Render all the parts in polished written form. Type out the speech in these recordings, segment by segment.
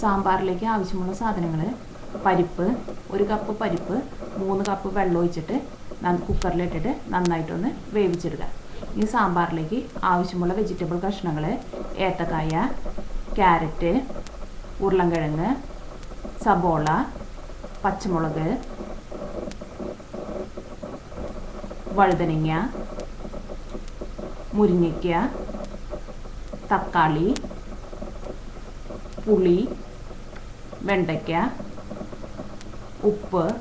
സാമ്പാറിലേക്ക് ആവശ്യമുള്ള സാധനങ്ങൾ: പരിപ്പ്, 1 കപ്പ് പരിപ്പ്, 3 കപ്പ് വെള്ളം ഒഴിച്ചിട്ട് കുക്കറിലിട്ടിട്ട് നന്നായിട്ടൊന്ന് വേവിച്ചെടുക്കുക. ഈ സാമ്പാറിലേക്ക് ആവശ്യമുള്ള വെജിറ്റബിൾ കഷ്ണങ്ങൾ: ഏത്തക്കായ, ക്യാരറ്റ്, ഉരുളൻകിഴങ്ങ്, സബോള, പച്ചമുളക്, വഴുതനങ്ങ, മുരിങ്ങയ്ക്ക, തക്കാളി, പുളി, വെണ്ടയ്ക്ക, ഉപ്പ്.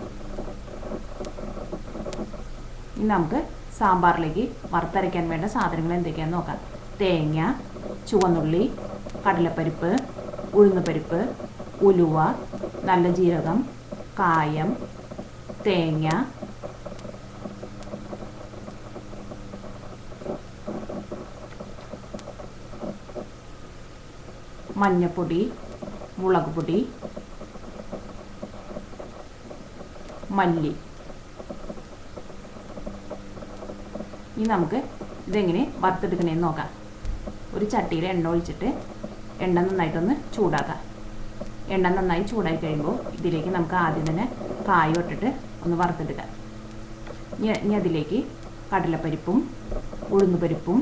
ഇനി നമുക്ക് സാമ്പാറിലേക്ക് വറുത്തരയ്ക്കാൻ വേണ്ട സാധനങ്ങൾ എന്തൊക്കെയാണെന്ന് നോക്കാം. തേങ്ങ, ചുവന്നുള്ളി, കടലപ്പരിപ്പ്, ഉഴുന്നുപരിപ്പ്, ഉലുവ, നല്ല ജീരകം, കായം, തേങ്ങ, മഞ്ഞൾപ്പൊടി, മുളക് പൊടി, മല്ലി. ഇനി നമുക്ക് ഇതെങ്ങനെ വറുത്തെടുക്കണമെന്ന് നോക്കാം. ഒരു ചട്ടിയിൽ എണ്ണ ഒഴിച്ചിട്ട് എണ്ണ നന്നായിട്ടൊന്ന് ചൂടാക്കാം. എണ്ണ നന്നായി ചൂടായി കഴിയുമ്പോൾ ഇതിലേക്ക് നമുക്ക് ആദ്യം തന്നെ കായം ഇട്ടിട്ട് ഒന്ന് വറുത്തെടുക്കാം. ഇനി അതിലേക്ക് കടലപ്പരിപ്പും ഉഴുന്നുപരിപ്പും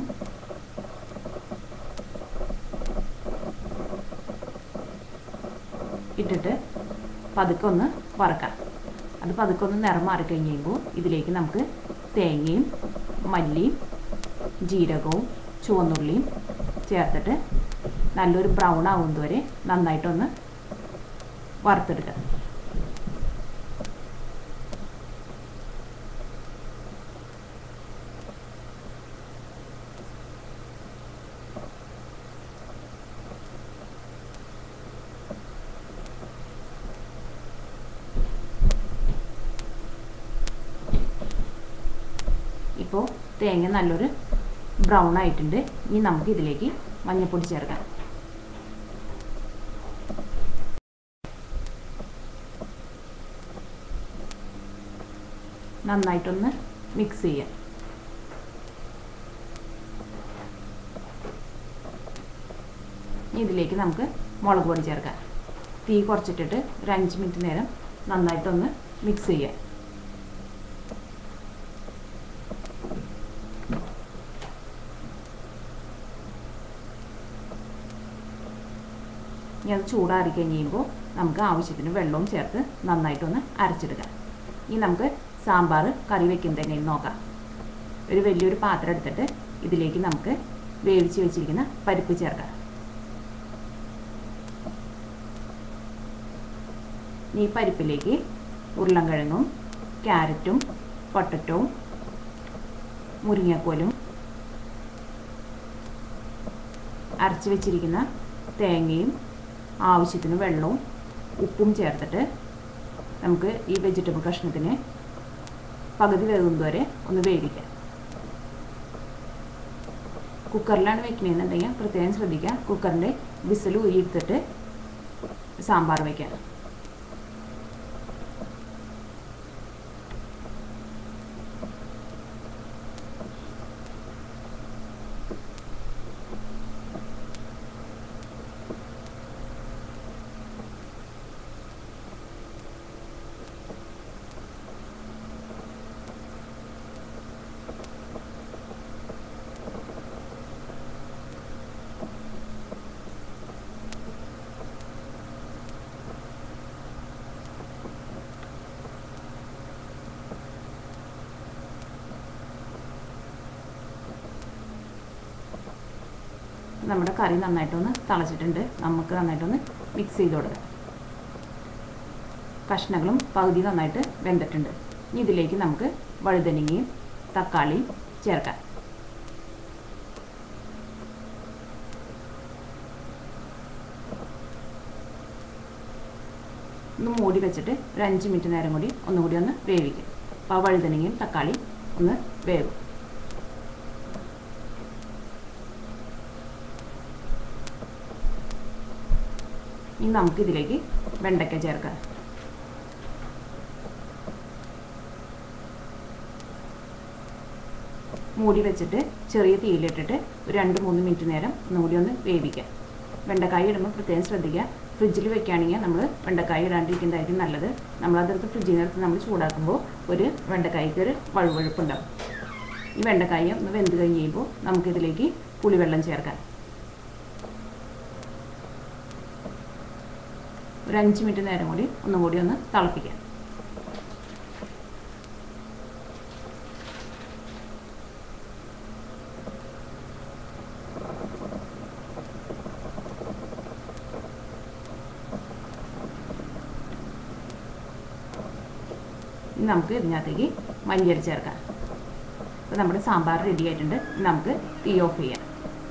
ഇട്ടിട്ട് പതുക്കെ ഒന്ന് വറക്കാം. അത് പതുക്കെ ഒന്ന് നിറം മാറിക്കഴിഞ്ഞ് കഴിയുമ്പോൾ ഇതിലേക്ക് നമുക്ക് തേങ്ങയും മല്ലിയും ജീരകവും ചുവന്നുള്ളിയും ചേർത്തിട്ട് നല്ലൊരു ബ്രൗൺ ആവുന്നത് വരെ നന്നായിട്ടൊന്ന് വറുത്തെടുക്കുക. ഇപ്പോൾ തേങ്ങ നല്ലൊരു ബ്രൗൺ ആയിട്ടുണ്ട്. ഇനി നമുക്ക് ഇതിലേക്ക് മഞ്ഞൾപ്പൊടി ചേർക്കാം. നന്നായിട്ടൊന്ന് മിക്സ് ചെയ്യാം. ഇതിലേക്ക് നമുക്ക് മുളക് പൊടി ചേർക്കാം. തീ കുറച്ചിട്ടിട്ട് ഒരു 5 മിനിറ്റ് നേരം നന്നായിട്ടൊന്ന് മിക്സ് ചെയ്യാം. ഇനി അത് ചൂടാറി കഴിയുമ്പോൾ നമുക്ക് ആവശ്യത്തിന് വെള്ളവും ചേർത്ത് നന്നായിട്ടൊന്ന് അരച്ചെടുക്കാം. ഇനി നമുക്ക് സാമ്പാർ കറി വയ്ക്കുന്നത് എങ്ങനെയെന്ന് നോക്കാം. ഒരു വലിയൊരു പാത്രം എടുത്തിട്ട് ഇതിലേക്ക് നമുക്ക് വേവിച്ച് വെച്ചിരിക്കുന്ന പരിപ്പ് ചേർക്കാം. ഈ പരിപ്പിലേക്ക് ഉരുളൻകിഴങ്ങും ക്യാരറ്റും പൊട്ടറ്റോവും മുരിങ്ങക്കോലും അരച്ച് വെച്ചിരിക്കുന്ന തേങ്ങയും ആവശ്യത്തിന് വെള്ളവും ഉപ്പും ചേർത്തിട്ട് നമുക്ക് ഈ വെജിറ്റബിൾ കഷ്ണത്തിന് പകുതി വേകുന്നത് വരെ ഒന്ന് വേവിക്കാം. കുക്കറിലാണ് വെക്കണമെന്നുണ്ടെങ്കിൽ പ്രത്യേകം ശ്രദ്ധിക്കുക. കുക്കറിൻ്റെ വിസിൽ ഊരിയെടുത്തിട്ട് സാമ്പാർ വയ്ക്കാം. നമ്മുടെ കറി നന്നായിട്ടൊന്ന് തിളച്ചിട്ടുണ്ട്. നമുക്ക് നന്നായിട്ടൊന്ന് മിക്സ് ചെയ്ത് കൊടുക്കാം. കഷ്ണങ്ങളും പകുതി നന്നായിട്ട് വെന്തിട്ടുണ്ട്. ഇനി ഇതിലേക്ക് നമുക്ക് വഴുതനങ്ങയും തക്കാളിയും ചേർക്കാം. ഒന്ന് മൂടി വെച്ചിട്ട് ഒരു 5 മിനിറ്റ് നേരം കൂടി ഒന്നുകൂടി ഒന്ന് വേവിക്കും. അപ്പോൾ ആ വഴുതനങ്ങയും തക്കാളിയും ഒന്ന് വേവും. ഇനി നമുക്കിതിലേക്ക് വെണ്ടയ്ക്ക ചേർക്കാം. മൂടി വെച്ചിട്ട് ചെറിയ തീയിലിട്ടിട്ട് ഒരു 2-3 മിനിറ്റ് നേരം ഒന്നുകൂടി ഒന്ന് വേവിക്കാം. വെണ്ടക്കായ ഇടുമ്പോൾ പ്രത്യേകം ശ്രദ്ധിക്കുക. ഫ്രിഡ്ജിൽ വെക്കുകയാണെങ്കിൽ നമ്മൾ വെണ്ടക്കായ ഇടാണ്ടിരിക്കുന്നതായിരിക്കും നല്ലത്. നമ്മളതെടുത്ത് ഫ്രിഡ്ജിൽ നിന്നെടുത്ത് നമ്മൾ ചൂടാക്കുമ്പോൾ ഒരു വെണ്ടക്കായ്ക്ക് ഒരു വഴുവഴുപ്പുണ്ടാകും. ഈ വെണ്ടക്കായ ഒന്ന് വെന്ത് കഴിയുമ്പോൾ നമുക്കിതിലേക്ക് പുളിവെള്ളം ചേർക്കാം. ഒരു 5 മിനിറ്റ് നേരം കൂടി ഒന്നും കൂടി ഒന്ന് തിളപ്പിക്കാം. ഇനി നമുക്ക് ഇതിനകത്തേക്ക് മല്ലിയില ചേർക്കാം. അപ്പോൾ നമ്മുടെ സാമ്പാർ റെഡി ആയിട്ടുണ്ട്. നമുക്ക് തീ ഓഫ് ചെയ്യാം.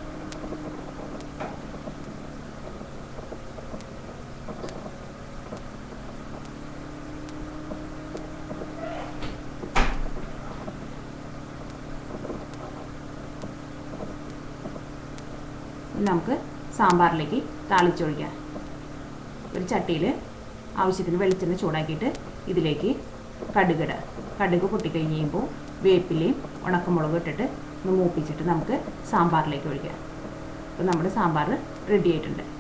നമുക്ക് സാമ്പാറിലേക്ക് താളിച്ചൊഴിക്കാം. ഒരു ചട്ടിയിൽ ആവശ്യത്തിന് വെളിച്ചെണ്ണ ചൂടാക്കിയിട്ട് ഇതിലേക്ക് കടുകിടുക. കടുക് പൊട്ടിക്കഴിഞ്ഞ് കഴിയുമ്പോൾ വേപ്പിലയും ഉണക്കമുളകും ഇട്ടിട്ട് ഒന്ന് മൂപ്പിച്ചിട്ട് നമുക്ക് സാമ്പാറിലേക്ക് ഒഴിക്കാം. അപ്പോൾ നമ്മുടെ സാമ്പാർ റെഡി ആയിട്ടുണ്ട്.